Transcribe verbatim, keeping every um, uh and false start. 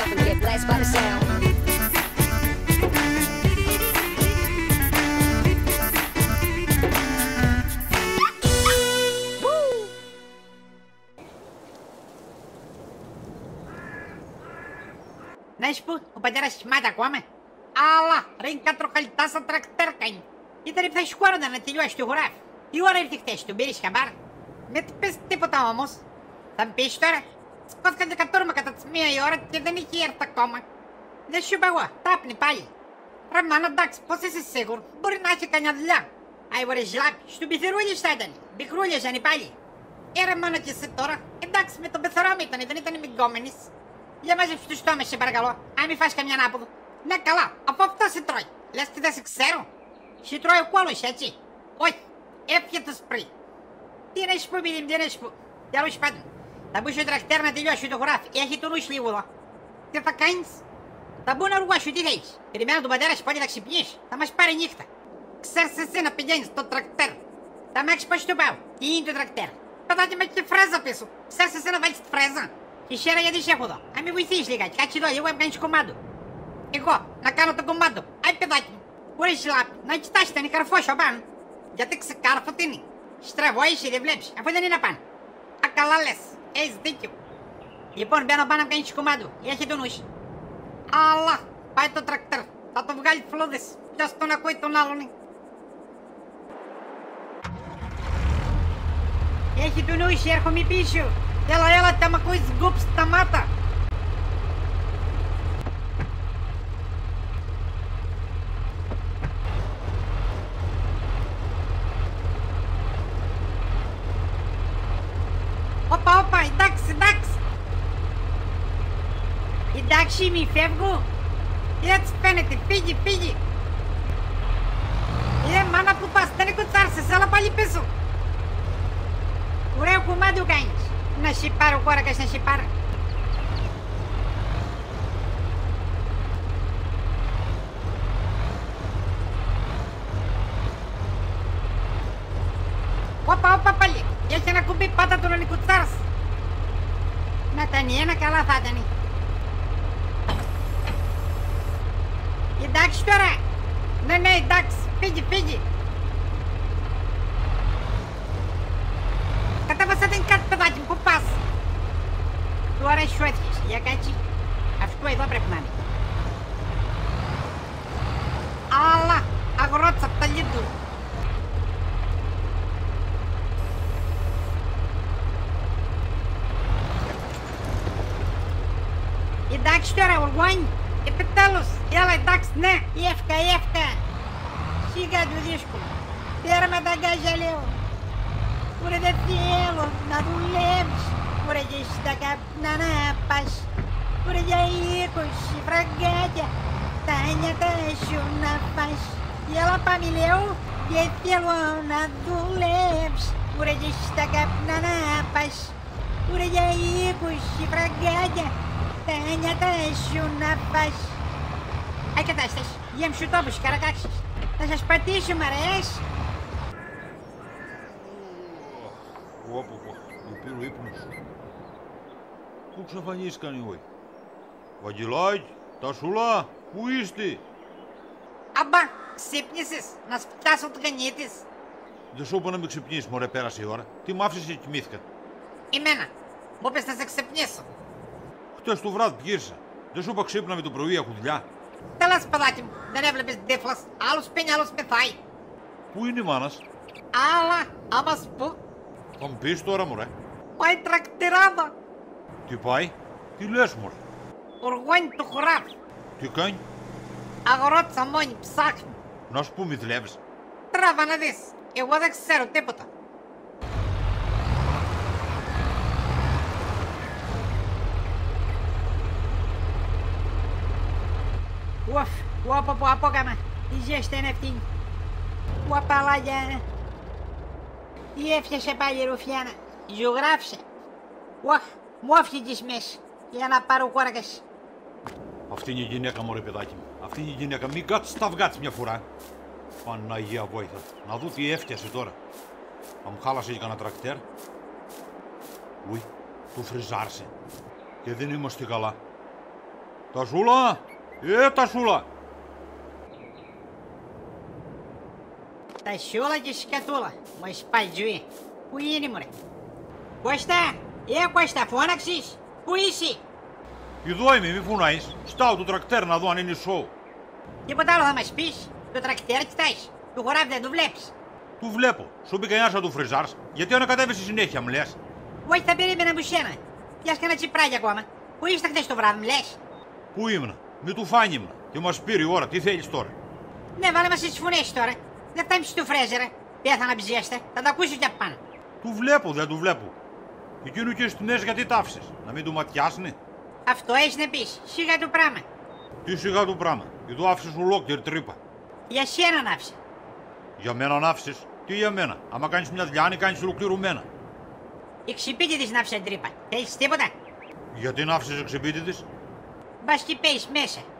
up and get blessed by the sound. Знаешь, Пу, упадешь мать ακόμα. Αλλά, ρίν κατροκαλιτά στα τρακτέρ κάνει. Ήταν η φθασχόρα να τελειώσει το γράφει. Τι ώρα ήρθε χτες, τον πήρες χαμπάρ. Με τι πες τίποτα όμως. Θα μου πεις τώρα, σκόθηκαν και κατόρμα κατά τις μία η ώρα και δεν είχε έρθει ακόμα. Δεν σου είπα εγώ, τάπνει πάλι. Ρε μάνα, εντάξει, πώς είσαι σίγουρο, μπορεί να έχει κανένα δουλειά. Άι βορε ζλάπη, στον πιθερούλης θα ήταν, μπιχρούλες ήταν πάλι. Ε ρε μάνα και εσύ τώρα, εντάξει με τον πεθερόμι ήταν, δεν ήταν μηγκόμενης. Για μάζεψε τους τόμες σε παρακαλώ, αν μη φας καμιά ανάποδο. Ναι καλά, από αυτό σε τρώει, λες τι δεν σε ξέρω. Σε τρώει ο κόλος έτσι. Όχι, έφυγε το σπρί. Τι να σου πω, παιδί μου, τι να σου πω. Τέλος πάντων, θα μπει στο τρακτέρ να τελειώσει το γράφει, έχει τον νους λίγο εδώ. Τι θα κάνεις? Θα μπω να αργάσω, τι θέλεις. Περιμένω τον πατέρα σου πάλι να ξυπνήσει, θα μας πάρει νύχτα. Ξέρεις εσύ να πηγαίνεις στο τρακτέρ. Θα μ' έχεις πώς το πάω. Τι είναι το τρακτέρ? Πατάκι με τη φρέζα πίσω. Ξέρεις εσύ να βάλεις τη φρέζα. Και χαίρα γιατί σε έχω εδώ. Αν με βοηθήσεις λιγάκι, κάτσε εδώ λίγο να κάνεις κομμάτο. Εγώ, να κάνω το κομμάτο. Άι παιδάκι μου, χωρίς λάπη, να κοιτάς τον καρφώσιο πάνω. Γιατί ξεκάρφο τι είναι. Στραβό είσαι, δεν βλέπεις, αφού δεν είναι πάνω. Α, καλά λες, έχεις δίκιο. Λοιπόν, μπαίνω πάνω να κάνεις κομμάτο, έχει το νους. Αλλά, πάει το τρακτέρ, θα το βγάλει φλούδες. Ποιος τον ακούει τον άλλον. Έχει το νους, έρχομαι πίσω. Έλα, έλα, τα μ' ακούεις, γκουπ, σταμάτα. Όπα, όπα, εντάξει, εντάξει. Εντάξει, μη φεύγω. Έτσι φαίνεται, φύγει, φύγει. Ε, μάνα που πας, δεν κουτσάρσες, έλα πάλι πίσω. Ωραίο κομμάτι κάνεις. Να σε πάρω, κόρακας, να σε πάρω. Όπα, όπα πάλι. Έχει ένα κουμπί, πάτα τον ανικουτσάρας. Να ήταν ένα, καλά θα ήταν. Εντάξει τώρα. Ναι, ναι, εντάξει. Φύγει, φύγει. Κατέβασα την κάτι παιδάκι μου, πού πας? Τώρα σου έτυχες, για κάτσε. Αυτό εδώ πρέπει να είναι. Αλλά, αγρότσα απ' τα λίτου. Εντάξει τώρα, οργάνι. Επιτέλους, έλα εντάξει, ναι, η εύκα, η εύκα. Σιγά του δύσκολο. Πέρα με τα γκάζια λέω. Ωραία δεν θέλω να δουλεύεις. Ωραία και στα καπνά να πας. Ωραία για είκοσι φραγκάτια. Τα νιάτα σου να πας. Έλα πάμε λέω, δεν θέλω να δουλεύεις. Ωραία και στα καπνά να πας. Ωραία για είκοσι φραγκάτια. Τα νιάτα σου να πας. Αι κατάσταση, για μισού τόπους, καρακάξεις. Θα σας πατήσω, μ' αρέσει. Όπα, μου πήρε ο ύπνος. Πού ξαφανίστηκαν οι όλοι? Βαγγελάκη, Τασούλα, πού είστε? Αμπά, ξύπνησες, να σπιτάσω το γεννήτης. Δεν σου είπα να με ξυπνήσεις, μωρέ, πέρασε η ώρα. Τι μ' άφησες και κοιμήθηκα. Εμένα, μου πες να σε ξυπνήσω. Χτες το βράδυ γύρισα. Δεν σου είπα ξύπνα με το πρωί, έχω δουλειά. Τέλος παιδάκι μου, δεν έβλεπες τύφλας, άλλος πίνει, άλλος πεθάει. Πού είναι η μάνας? Αλλά, άμα σου πω, Θα μου πεις τώρα, μωρέ. πάει τρακτηράδα. Τι πάει? Τι λες, μωρέ? Οργάνει το χωράφι. Τι κάνει? Αγρότσα μόνη ψάχνει. Να σου πω, μη δουλεύεις. Τράβα να δεις, εγώ δεν ξέρω τίποτα. Ουφ, ουάπα που απόκαμα, η ζέστη είναι ευθύνη. Ουαπαλάγια. Τι έφτιασε πάλι η ρουφιάνα, ζωγράφησε. Ουαχ, μου έφυγες μέσα, για να πάρω κόρακας. Αυτή είναι η γυναίκα, μωρέ παιδάκι μου. Αυτή είναι η γυναίκα, μην κάτσεις τα αυγά της μια φορά. Παναγία βόηθα, να δω τι έφτιασε τώρα. Θα μου χάλασε και κανένα τρακτέρ. Ουι, του φριζάρσε. Και δεν είμαστε καλά. Τασούλα, ε, Τασούλα. Τασούλα και σκατούλα, μου σπατζουεί. Πού είναι μωρέ? Κώστα, ε Κώστα, φώναξες? Πού είσαι? Εδώ είμαι, μη φωνάεις. Στάω το τρακτέρ να δω αν είναι σοου. Τίποτα άλλο θα μας πεις? Το τρακτέρ κοιτάς, το χωράφι δεν το βλέπεις? Του βλέπω. Σου πει κανένας να του φριζάρς. Γιατί ανακατεύεσαι συνέχεια, μου λες? Όχι, θα περίμενα από σένα. Πιάσ' κανένα τσιπράκι ακόμα. Πού ήσασταν χθες το βράδυ, μου λες? Πού ήμουνα? Μη του φάνη ήμουνα. Και μας πήρε η ώρα. Τι θέλεις τώρα? Ναι, βάλε μας στις φωνές τώρα. Δεν φτάνει στο φρέζερε. Πέθανα ψιέστε. Θα τα ακούσεις και απ' πάνω. Του βλέπω, δεν του βλέπω. Εκείνου και στις τιμές γιατί τ' άφησες? Να μην του ματιάσνε? Αυτό έχεις να πεις. Σιγά το πράγμα. Τι σιγά του πράγμα? Εδώ άφησες ολόκληρη τρύπα. Για σένα να άφησα. Για μένα να άφησες? Τι για μένα? Άμα κάνεις μια δουλειά, αν κάνεις ολοκληρωμένα. Η ξυπίτη της να άφησα τρύπα. Θέλεις τίποτα? Γιατί να άφησες εξυπήτη της? Μπας και πέεις μέσα.